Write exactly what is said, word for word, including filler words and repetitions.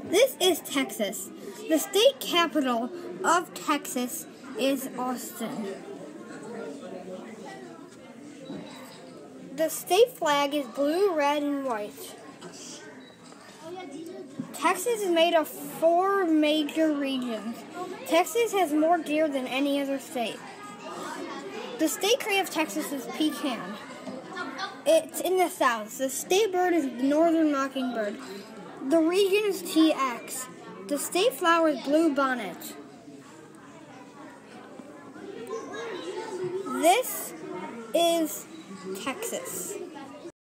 This is Texas. The state capital of Texas is Austin. The state flag is blue, red, and white. Texas is made of four major regions. Texas has more deer than any other state. The state tree of Texas is pecan. It's in the south. The state bird is the northern mockingbird. The region is T X. The state flower is blue bonnet. This is Texas.